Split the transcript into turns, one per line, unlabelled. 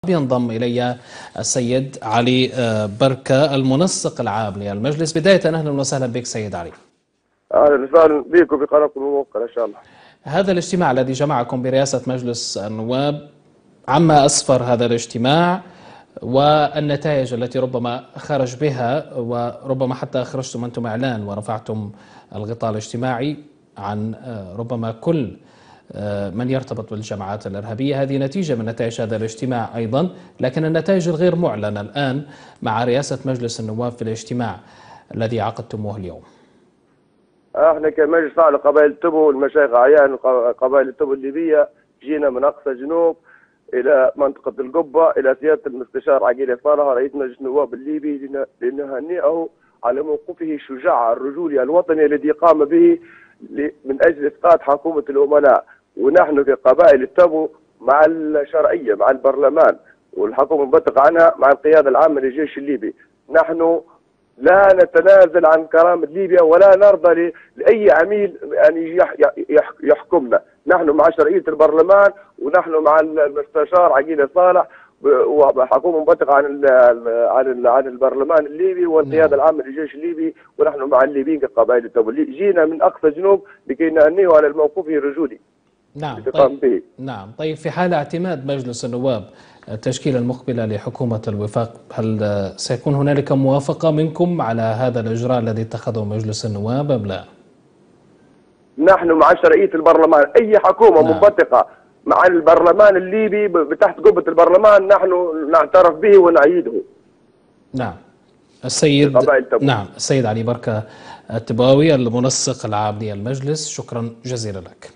ينضم إلي السيد علي بركة المنسق العام للمجلس. بداية أهلا وسهلا بك سيد علي.
أهلا وسهلا بكم بقناتكم الموقرة إن شاء الله.
هذا الاجتماع الذي جمعكم برئاسة مجلس النواب، عما أسفر هذا الاجتماع والنتائج التي ربما خرج بها، وربما حتى أخرجتم أنتم إعلان ورفعتم الغطاء الاجتماعي عن ربما كل من يرتبط بالجماعات الإرهابية. هذه نتيجة من نتائج هذا الاجتماع أيضا، لكن النتائج الغير معلنة الآن مع رئاسة مجلس النواب في الاجتماع الذي عقدتموه اليوم.
احنا كمجلس فعل قبائل التبو والمشايخ اعيان قبائل التبو الليبية جينا من اقصى جنوب الى منطقة القبة الى سيادة المستشار عقيل صالح رئيس مجلس النواب الليبي لنهنئه على موقفه الشجاع الرجولي الوطني الذي قام به من اجل اسقاط حكومة الامناء. ونحن في قبائل التبو مع الشرعية مع البرلمان والحكومة المنبثق عنها مع القيادة العامة للجيش الليبي. نحن لا نتنازل عن كرامة ليبيا ولا نرضى لأي عميل أن يحكمنا. نحن مع شرعية البرلمان ونحن مع المستشار عقيل صالح وحكومة منبثقة عن البرلمان الليبي والقيادة العامة للجيش الليبي، ونحن مع الليبيين كقبائل التبو. جينا من أقصى جنوب لكي نهنيه على الموقف الرجولي.
نعم طيب في حال اعتماد مجلس النواب التشكيلة المقبلة لحكومة الوفاق، هل سيكون هنالك موافقة منكم على هذا الإجراء الذي اتخذه مجلس النواب أم لا؟
نحن مع شرعية البرلمان، أي حكومة منبثقة مع البرلمان الليبي تحت قبة البرلمان نحن نعترف به ونعيده.
نعم السيد علي بركة التباوي المنسق العام للمجلس، شكرا جزيلا لك.